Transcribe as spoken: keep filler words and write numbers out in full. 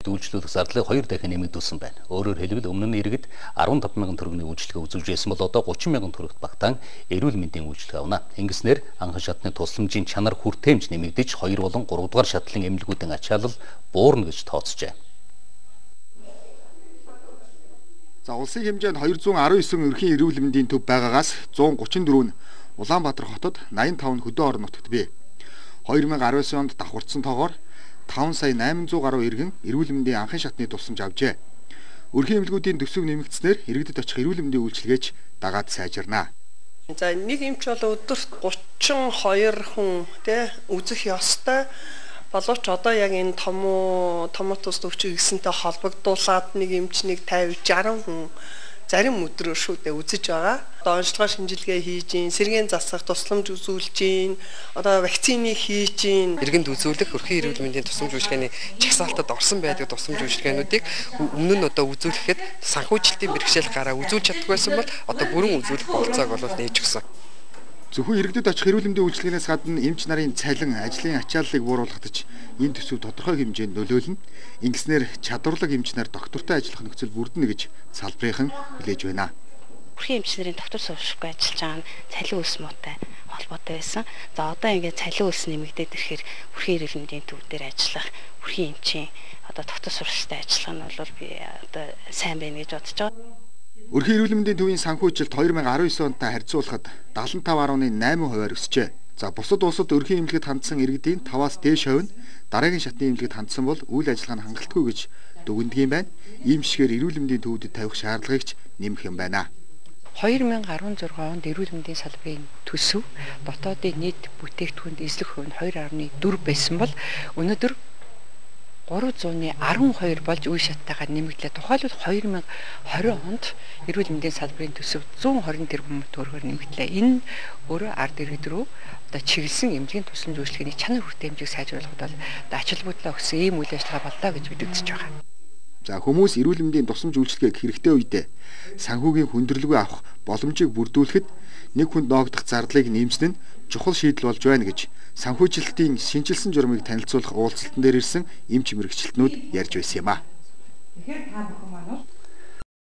Үйлчлүүлэх зардлыг хоёр дахин нэмэгдүүлсэн байна. Өөрөөр хэлбэл өмнө нь иргэд арван таван мянган төгрөгийн үйлчлэгээ үзүүлж байсан бол одоо гучин мянган төгрөгт багтаан эрүүл мэндийн үйлчлэгээ авна. Ингэснээр анхан шатны тусламжийн чанар хүртээмж нэмэгдэж хоёр болон гурав дугаар шатлын эмнэлгүүдийн ачаалал буурна гэж тооцжээ. За улсын хэмжээнд двести десять өрхийн эрүүл мэндийн төв байгаагаас one thirty-four нь Улаанбаатар хотод eighty-five нь хөдөө орон нутагт бий. two thousand nineteen онд давхурдсан тоогоор five сая eight hundred гаруй иргэн эрүүл мэндийн анхан шатны тусламж авжээ. Өрхийн эмнэлгүүдийн төсөв нэмэгдснээр иргэдэд очих эрүүл мэндийн үйлчилгээч дагаад сайжирнаа. За нэг эмч бол өдөрт thirty-two хүн тэ үзэх ёстой. Боловч одоо яг энэ том том тус төвчийг гэсэнтэй холбогдуулаад нэг эмчнийг fifty sixty хүн зарим өдрөөр шүүдээ үзэж байгаа. Одоо онцлогоо шинжилгээ хийж гин, сэргийн засах тусламж үзүүлж гин, одоо вакциныг хийж гин. Иргэнд үзүүлэх өрхийн эрүүл мэндийн тусламж үйлчилгээний чагсаалтад орсон байдаг тусламж үйлчилгээнүүдийг өмнө нь одоо үзүүлэхэд санхүүжилтийн бэрхшээл гараа үзүүлж чаддаг байсан бол одоо бүрэн үзүүлэх болцоог бол нээж өгсөн. Зөвхөн иргэдэд очих эрүүл мэндийн үйлчилгээнээс гадна эмч нарын цалин, ажлын ачааллыг бууруулахдаж энэ төсөв тодорхой хэмжээнд нөлөөлнө. Ингэснээр чадварлаг эмч нар доктортой ажиллах нөхцөл бүрдэнэ гэж салбарынхан хүлээж байна. Өрхийн эмч нарын доктор сурвалжгүй ажиллаж байгаа нь цалин өс муутай холбоотой байсан. За одоо ингээд цалин өс нэмэгдээд ирэхээр өрхийн эрүүл мэндийн төв дээр ажиллах өрхийн эмчийн одоо доктор сурвалжтай ажиллах нь бол би одоо сайн байна гэж бодож байгаа. Өрхийн эрүүл мэндийн төвийн санхүүжилт two thousand nineteen онтой харьцуулахад seventy-five point eight percent өсжээ. За бусад улсад өрхийн эмнэлэгт хандсан иргэдийн five-аас дээш хувь нь дараагийн шатны эмнэлэгт хандсан бол үйл ажиллагаа нь хангалтгүй гэж дүгнэдэг юм байна. Ийм шигээр эрүүл мэндийн төвүүдэд тавих шаардлагыг ч нэмэх юм байна. two thousand sixteen онд эрүүл мэндийн салбарын төсөв дотоодын нийт бүтээгдэхүүнд эзлэх хувь нь two point four байсан бол өнөөдөр three hundred twelve болж үе шаттайгаар нэмэгдлээ. Тухайлбал two thousand twenty онд эрүүл мэндийн салбарын төсөв one hundred тэрбум төгрөгөөр нэмэгдлээ. Энэ өөрөө ард иргэд рүү одоо чиглэсэн эмнэлгийн тусламж үйлчилгээний чанар хүртээмжийг сайжруулахад бол ач холбогдлоо өгсөн ийм үйл ажиллагаа боллоо гэж бид үзэж байгаа. За хүмүүс эрүүл мэндийн тусламж үйлчилгээг хэрэгтэй үедээ санхүүгийн хүндрэлгүй авах боломжийг бүрдүүлэхэд нэг хүнд ноогдох зардлыг нэмсэн нь чухал шийдэл болж байна гэж санхүүжилтийн шинжилсэн журмыг танилцуулах уулзалтан дээр ирсэн эмч мэрэгчлэтнүүд ярьж байсан юм а. Тэгэхээр та бүхэн маань